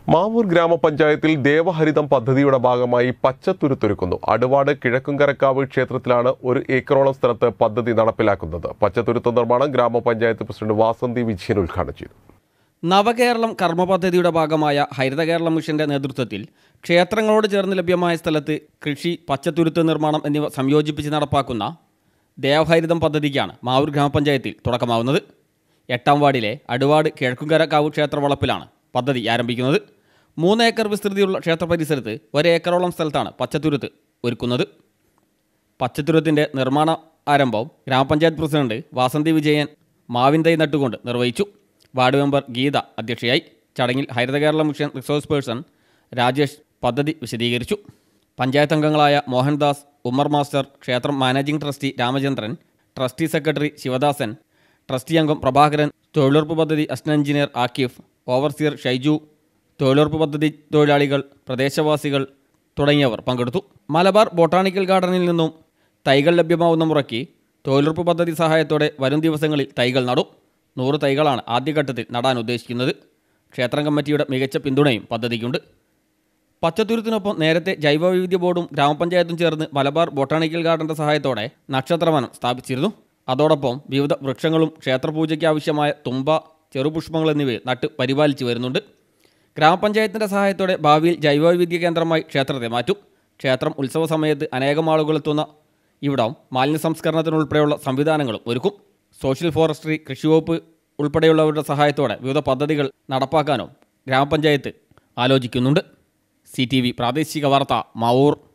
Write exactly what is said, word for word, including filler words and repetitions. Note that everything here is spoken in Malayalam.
മാവൂർ ഗ്രാമപഞ്ചായത്തിൽ ദേവഹരിതം പദ്ധതിയുടെ ഭാഗമായി പച്ചത്തുരുത്തൊരുക്കുന്നു. അടുവാട് കിഴക്കുംകരക്കാവ് ക്ഷേത്രത്തിലാണ് ഒരു ഏക്കറോളം സ്ഥലത്ത് പദ്ധതി നടപ്പിലാക്കുന്നത്. പച്ചത്തുരുത്ത് നിർമ്മാണം ഗ്രാമപഞ്ചായത്ത് പ്രസിഡന്റ് വാസന്തി വിജയൻ ഉദ്ഘാടനം ചെയ്തു. നവകേരളം കർമ്മ പദ്ധതിയുടെ ഭാഗമായ ഹരിത കേരളം മിഷന്റെ നേതൃത്വത്തിൽ ക്ഷേത്രങ്ങളോട് ചേർന്ന് ലഭ്യമായ സ്ഥലത്ത് കൃഷി, പച്ചത്തുരുത്ത് നിർമ്മാണം എന്നിവ സംയോജിപ്പിച്ച് നടപ്പാക്കുന്ന ദേവഹരിതം പദ്ധതിക്കാണ് മാവൂർ ഗ്രാമപഞ്ചായത്തിൽ തുടക്കമാവുന്നത്. എട്ടാം വാർഡിലെ അടുവാട് കിഴക്കുംകരക്കാവ് ക്ഷേത്ര വളപ്പിലാണ് പദ്ധതി ആരംഭിക്കുന്നത്. മൂന്ന് ഏക്കർ വിസ്തൃതിയുള്ള ക്ഷേത്ര പരിസരത്ത് ഒരേക്കറോളം സ്ഥലത്താണ് പച്ചത്തുരുത്ത് ഒരുക്കുന്നത്. പച്ചത്തുരുത്തിൻ്റെ നിർമ്മാണ ആരംഭം ഗ്രാമപഞ്ചായത്ത് പ്രസിഡന്റ് വാസന്തി വിജയൻ മാവിൻ തൈ നട്ടുകൊണ്ട് നിർവഹിച്ചു. വാർഡ് മെമ്പർ ഗീത അധ്യക്ഷയായി. ചടങ്ങിൽ Haritha Kerala mission resource person Rajesh പദ്ധതി വിശദീകരിച്ചു. പഞ്ചായത്ത് അംഗങ്ങളായ മോഹൻദാസ്, ഉമ്മർ മാസ്റ്റർ, ക്ഷേത്രം managing trustee Ramachandran, trustee secretary Sivadasan, trustee അംഗം പ്രഭാകരൻ, തൊഴിലുറപ്പ് പദ്ധതി assistant engineer Akif, overseer Shaiju, തൊഴിലുറപ്പ് പദ്ധതി തൊഴിലാളികൾ, പ്രദേശവാസികൾ തുടങ്ങിയവർ പങ്കെടുത്തു. മലബാർ ബൊട്ടാണിക്കൽ ഗാർഡനിൽ നിന്നും തൈകൾ ലഭ്യമാവുന്ന മുറയ്ക്ക് തൊഴിലുറപ്പ് പദ്ധതി സഹായത്തോടെ വരും ദിവസങ്ങളിൽ തൈകൾ നടും. നൂറ് തൈകളാണ് ആദ്യഘട്ടത്തിൽ നടാൻ ഉദ്ദേശിക്കുന്നത്. ക്ഷേത്രം കമ്മിറ്റിയുടെ മികച്ച പിന്തുണയും പദ്ധതിക്കുണ്ട്. പച്ചത്തുരുത്തിനൊപ്പം നേരത്തെ ജൈവവൈവിധ്യ ബോർഡും ഗ്രാമപഞ്ചായത്തും ചേർന്ന് മലബാർ ബൊട്ടാണിക്കൽ ഗാർഡന്റെ സഹായത്തോടെ നക്ഷത്രവനം സ്ഥാപിച്ചിരുന്നു. അതോടൊപ്പം വിവിധ വൃക്ഷങ്ങളും ക്ഷേത്രപൂജയ്ക്ക് ആവശ്യമായ തുമ്പ, ചെറുപുഷ്പങ്ങൾ എന്നിവയെ നട്ട് പരിപാലിച്ചു വരുന്നുണ്ട്. ഗ്രാമപഞ്ചായത്തിൻ്റെ സഹായത്തോടെ ഭാവിയിൽ ജൈവവൈവിധ്യ കേന്ദ്രമായി ക്ഷേത്രത്തെ മാറ്റും. ക്ഷേത്രം ഉത്സവ സമയത്ത് അനേകം ആളുകളെത്തുന്ന ഇവിടം മാലിന്യ സംസ്കരണത്തിനുൾപ്പെടെയുള്ള സംവിധാനങ്ങളും ഒരുക്കും. സോഷ്യൽ ഫോറസ്ട്രി, കൃഷിവകുപ്പ് ഉൾപ്പെടെയുള്ളവരുടെ സഹായത്തോടെ വിവിധ പദ്ധതികൾ നടപ്പാക്കാനും ഗ്രാമപഞ്ചായത്ത് ആലോചിക്കുന്നുണ്ട്. സി ടി വി പ്രാദേശിക വാർത്ത, മാവൂർ.